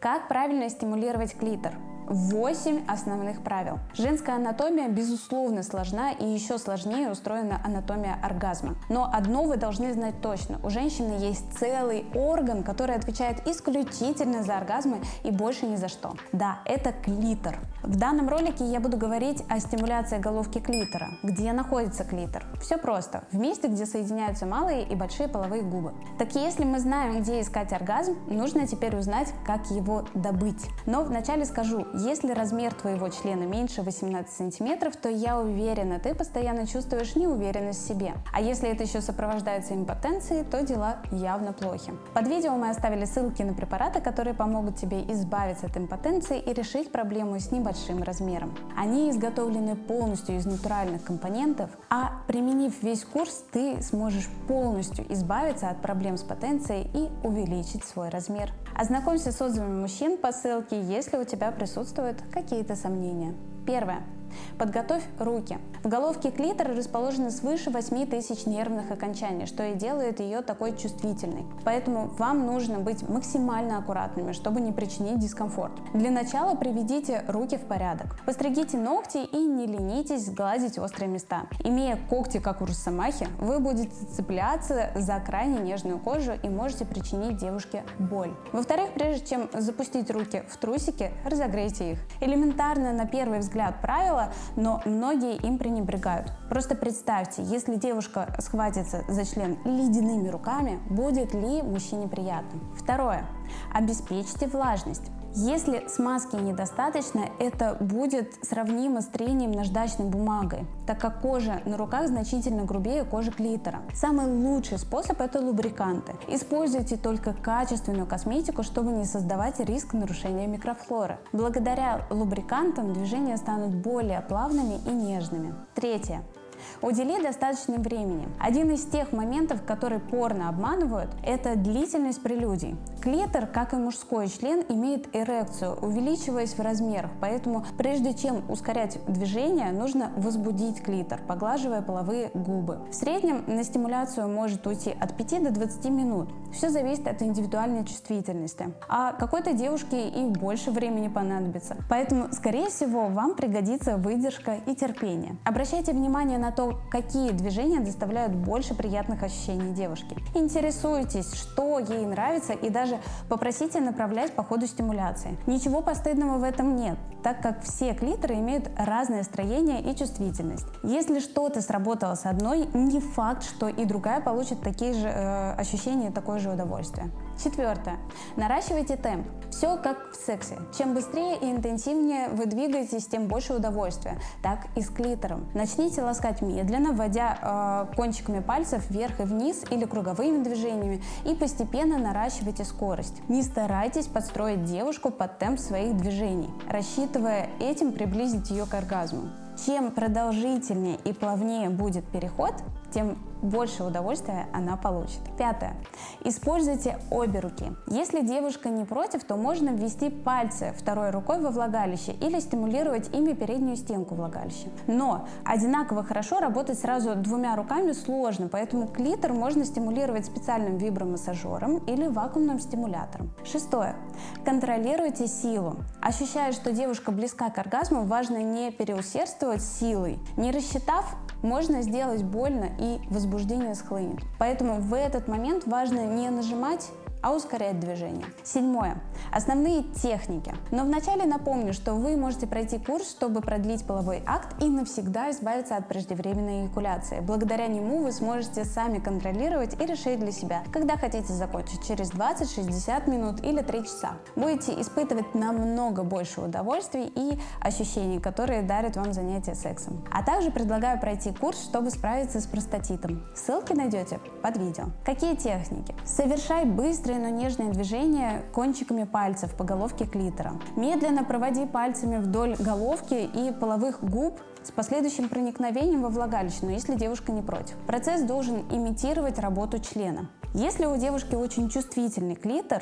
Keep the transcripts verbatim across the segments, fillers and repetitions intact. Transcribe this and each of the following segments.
Как правильно стимулировать клитор? восемь основных правил. Женская анатомия, безусловно, сложна, и еще сложнее устроена анатомия оргазма. Но одно вы должны знать точно. У женщины есть целый орган, который отвечает исключительно за оргазмы и больше ни за что. Да, это клитор. В данном ролике я буду говорить о стимуляции головки клитора. Где находится клитор? Все просто. В месте, где соединяются малые и большие половые губы. Так если мы знаем, где искать оргазм, нужно теперь узнать, как его добыть. Но вначале скажу, если размер твоего члена меньше восемнадцати сантиметров, то я уверена, ты постоянно чувствуешь неуверенность в себе. А если это еще сопровождается импотенцией, то дела явно плохи. Под видео мы оставили ссылки на препараты, которые помогут тебе избавиться от импотенции и решить проблему с небольшим размером. Они изготовлены полностью из натуральных компонентов, а применив весь курс, ты сможешь полностью избавиться от проблем с потенцией и увеличить свой размер. Ознакомься с отзывами мужчин по ссылке, если у тебя присутствуют какие-то сомнения. Первое. Подготовь руки. В головке клитора расположено свыше восьми тысяч нервных окончаний, что и делает ее такой чувствительной. Поэтому вам нужно быть максимально аккуратными, чтобы не причинить дискомфорт. Для начала приведите руки в порядок. Постригите ногти и не ленитесь гладить острые места. Имея когти, как у росомахи, вы будете цепляться за крайне нежную кожу и можете причинить девушке боль. Во-вторых, прежде чем запустить руки в трусики, разогрейте их. Элементарно на первый взгляд правило, но многие им пренебрегают. Просто представьте, если девушка схватится за член ледяными руками, будет ли мужчине приятно? Второе. Обеспечьте влажность. Если смазки недостаточно, это будет сравнимо с трением наждачной бумагой, так как кожа на руках значительно грубее кожи клитора. Самый лучший способ – это лубриканты. Используйте только качественную косметику, чтобы не создавать риск нарушения микрофлоры. Благодаря лубрикантам движения станут более плавными и нежными. Третье. Удели достаточно времени. Один из тех моментов, которые порно обманывают, это длительность прелюдий. Клитор, как и мужской член, имеет эрекцию, увеличиваясь в размерах, поэтому прежде чем ускорять движение, нужно возбудить клитор, поглаживая половые губы. В среднем на стимуляцию может уйти от пяти до двадцати минут. Все зависит от индивидуальной чувствительности. А какой-то девушке и больше времени понадобится. Поэтому, скорее всего, вам пригодится выдержка и терпение. Обращайте внимание на то, какие движения доставляют больше приятных ощущений девушке. Интересуйтесь, что ей нравится, и даже попросите направлять по ходу стимуляции. Ничего постыдного в этом нет, так как все клиторы имеют разное строение и чувствительность. Если что-то сработало с одной, не факт, что и другая получит такие же э, ощущения и такое же удовольствие. Четвертое. Наращивайте темп. Все как в сексе. Чем быстрее и интенсивнее вы двигаетесь, тем больше удовольствия. Так и с клитором. Начните ласкать медленно, вводя э, кончиками пальцев вверх и вниз или круговыми движениями, и постепенно наращивайте скорость. Не старайтесь подстроить девушку под темп своих движений, рассчитывая этим приблизить ее к оргазму. Чем продолжительнее и плавнее будет переход, тем больше удовольствия она получит. Пятое. Используйте обе руки. Если девушка не против, то можно ввести пальцы второй рукой во влагалище или стимулировать ими переднюю стенку влагалища. Но одинаково хорошо работать сразу двумя руками сложно, поэтому клитор можно стимулировать специальным вибромассажером или вакуумным стимулятором. Шестое. Контролируйте силу. Ощущая, что девушка близка к оргазму, важно не переусердствовать силой. Не рассчитав, можно сделать больно и возбуждение схлынет. Поэтому в этот момент важно не нажимать, а ускорять движение. Седьмое. Основные техники. Но вначале напомню, что вы можете пройти курс, чтобы продлить половой акт и навсегда избавиться от преждевременной эякуляции. Благодаря нему вы сможете сами контролировать и решить для себя, когда хотите закончить, через двадцать-шестьдесят минут или три часа. Будете испытывать намного больше удовольствий и ощущений, которые дарят вам занятия сексом. А также предлагаю пройти курс, чтобы справиться с простатитом. Ссылки найдете под видео. Какие техники? Совершай быстрые, но нежные движения кончиками пальцев по головке клитора. Медленно проводи пальцами вдоль головки и половых губ с последующим проникновением во влагалище, если девушка не против. Процесс должен имитировать работу члена. Если у девушки очень чувствительный клитор,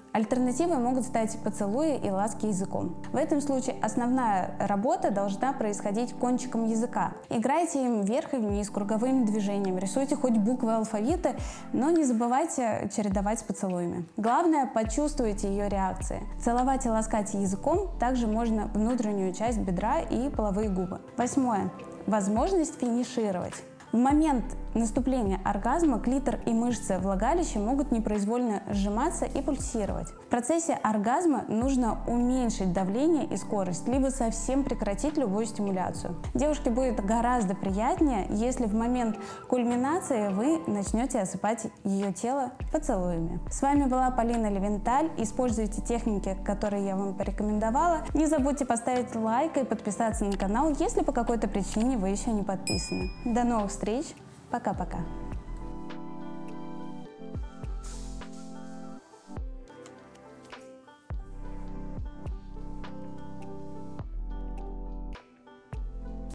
Альтернативой могут стать поцелуи и ласки языком. В этом случае основная работа должна происходить кончиком языка. Играйте им вверх и вниз круговыми движениями, рисуйте хоть буквы алфавита, но не забывайте чередовать с поцелуями. Главное, почувствуйте ее реакции. Целовать и ласкать языком также можно внутреннюю часть бедра и половые губы. Восьмое. Возможность финишировать. В момент наступления оргазма клитор и мышцы влагалища могут непроизвольно сжиматься и пульсировать. В процессе оргазма нужно уменьшить давление и скорость, либо совсем прекратить любую стимуляцию. Девушке будет гораздо приятнее, если в момент кульминации вы начнете осыпать ее тело поцелуями. С вами была Полина Левенталь. Используйте техники, которые я вам порекомендовала. Не забудьте поставить лайк и подписаться на канал, если по какой-то причине вы еще не подписаны. До новых встреч! Пока-пока!